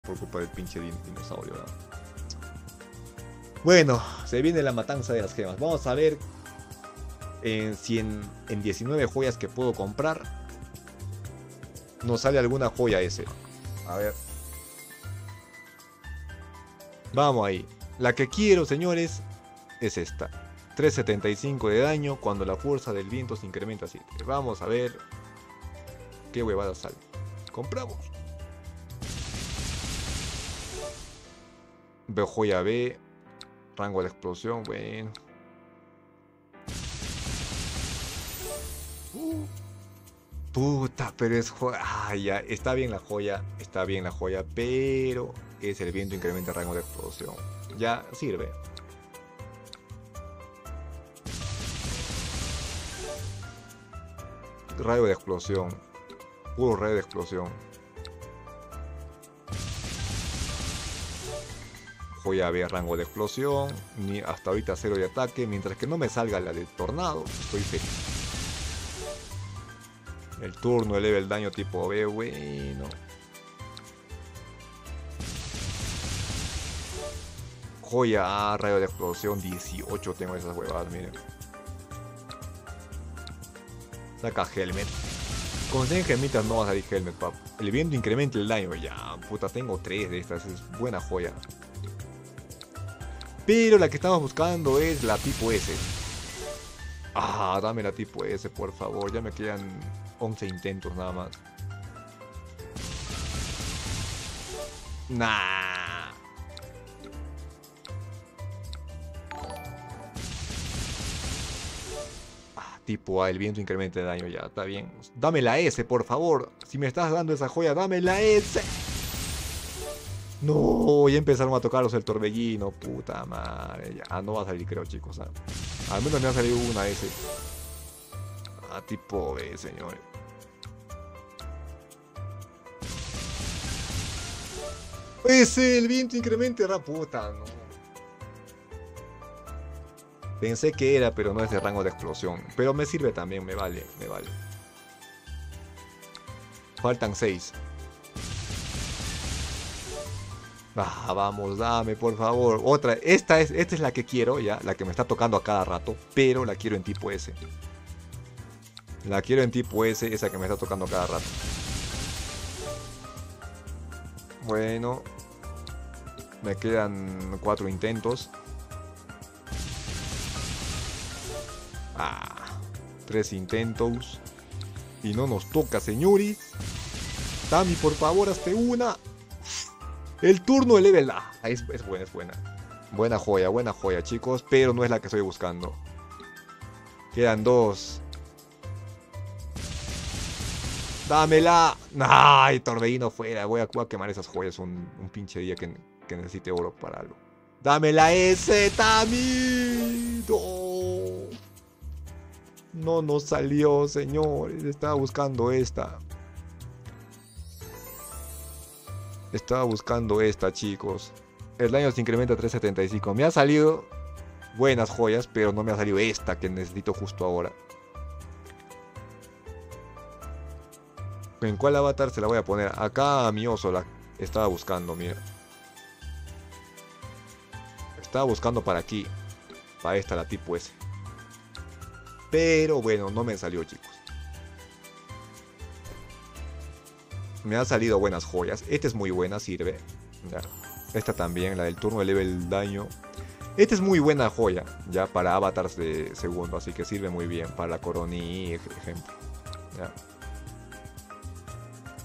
por culpa del pinche dinosaurio, ¿no? Bueno, se viene la matanza de las gemas. Vamos a ver si en 19 joyas que puedo comprar nos sale alguna joya ese. A ver. Vamos ahí. La que quiero, señores, es esta. 375 de daño cuando la fuerza del viento se incrementa a 7. Vamos a ver qué huevada sale. Compramos. Veo joya B. Rango de explosión, bueno. Puta, pero es joya. Ah, ya, está bien la joya. Está bien la joya, pero es el viento incrementa el rango de explosión. Ya sirve. Radio de explosión. Puro radio de explosión. Joya B, rango de explosión. Ni hasta ahorita 0 de ataque. Mientras que no me salga la de tornado, estoy feliz. El turno eleva el daño tipo B, bueno. Joya A, rayo de explosión, 18 tengo esas huevadas, miren. Saca Helmet. Con 100 gemitas no va a salir Helmet, pap. El viento incrementa el daño, ya, puta, tengo 3 de estas, es buena joya. Pero la que estamos buscando es la tipo S. Ah, dame la tipo S, por favor, ya me quedan 11 intentos nada más. Nah. Ah, tipo A, el viento incrementa el daño, ya, está bien. Dame la S, por favor. Si me estás dando esa joya, dame la S. No, ya empezaron a tocarlos el torbellino, puta madre. Ya, no va a salir, creo, chicos. ¿Ah? Al menos me ha salido una S. Ah, tipo B, señores. Ese, el viento incrementa la puta, no. Pensé que era, pero no es de rango de explosión. Pero me sirve también, me vale, me vale. Faltan 6. Ah, vamos, dame, por favor. Otra, esta es la que quiero, ya, la que me está tocando a cada rato, pero la quiero en tipo S. La quiero en tipo S, esa que me está tocando a cada rato. Bueno. Me quedan 4 intentos. Ah, 3 intentos. Y no nos toca, señores. Tami, por favor, hazte una. El turno de level A. Es buena, es buena. Buena joya, chicos. Pero no es la que estoy buscando. Quedan 2. ¡Dámela! ¡Ay, torbellino fuera! Voy a quemar esas joyas un pinche día que necesite oro para algo. ¡Dámela ese, Tami! ¡No! No nos salió, señores. Estaba buscando esta. Estaba buscando esta, chicos. El daño se incrementa a 375. Me ha salido buenas joyas, pero no me ha salido esta que necesito justo ahora. ¿En cuál avatar se la voy a poner? Acá a mi oso la estaba buscando, mira. Estaba buscando para aquí. Para esta, la tipo S. Pero bueno, no me salió, chicos. Me han salido buenas joyas. Esta es muy buena, sirve. Ya. Esta también, la del turno eleva el daño. Esta es muy buena joya, ya, para avatars de segundo. Así que sirve muy bien. Para la coroní, ejemplo. Ya.